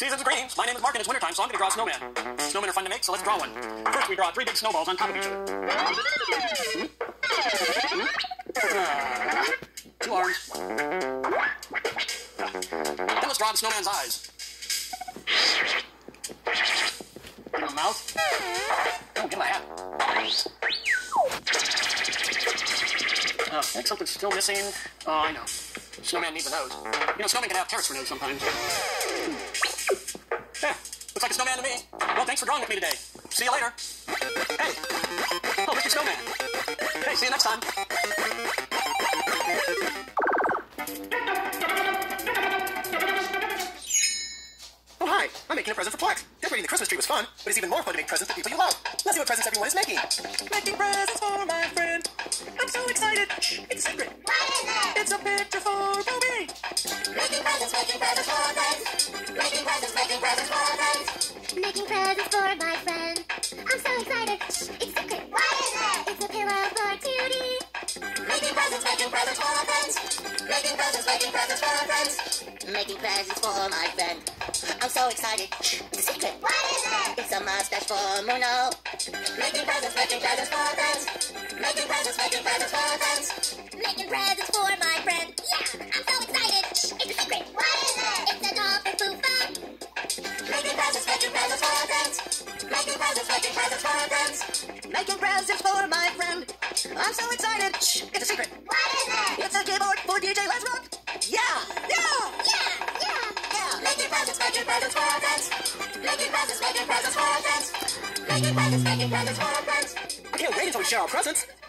Season's greetings. My name is Mark and it's wintertime, so I'm going to draw a snowman. Snowmen are fun to make, so let's draw one. First, we draw 3 big snowballs on top of each other. 2 arms. Then let's draw the snowman's eyes. Give him a mouth. Oh, get my hat. I think something's still missing. Oh, I know. Snowman needs a nose. You know, snowmen can have carrots for nose sometimes. Yeah, looks like a snowman to me. Well, thanks for drawing with me today. See you later. Hey. Oh, Mr. Snowman. Hey, see you next time. Oh, hi. I'm making a present for Plex. Decorating the Christmas tree was fun, but it's even more fun to make presents for people you love. Let's see what presents everyone is making. Making presents for my friend. I'm so excited. It's a secret. What is it? It's a picture for Bobby. Making presents for friends. Making presents for friends. Making presents for my friend. I'm so excited. It's a secret. What is it? It's a pillow for Tootie. Making presents for friends. Making presents for friends. Making presents for my friend. I'm so excited. It's a secret. What is it? It's a mustache for Muno. Making presents for friends. Making presents for friends. Making presents for my friend. Yeah, I'm so excited. It's a secret. What is it? It's a doll for Foofa. Making presents for friends. Making presents for friends. Making presents for my friend. I'm so excited. It's a secret. What is it? It's a keyboard for DJ Let's Rock. Yeah! Making presents for friends. Making presents for friends. Making presents for friends. I can't wait until we share our presents.